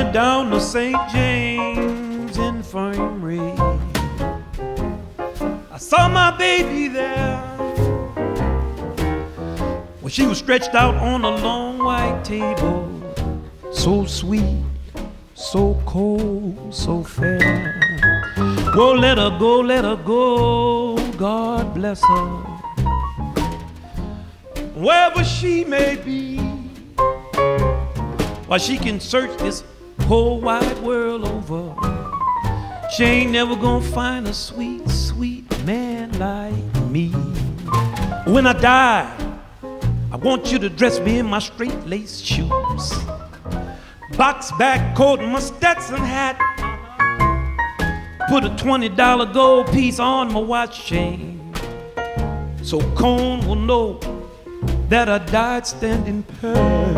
went down to St. James Infirmary. I saw my baby there. Well, she was stretched out on a long white table, so sweet, so cold, so fair. Oh, let her go, God bless her, wherever she may be. While she can search this whole wide world over, she ain't never gonna find a sweet, sweet man like me. When I die, I want you to dress me in my straight-laced shoes, box-back coat and my Stetson hat. Put a $20 gold piece on my watch chain, so Cone will know that I died standing pearl.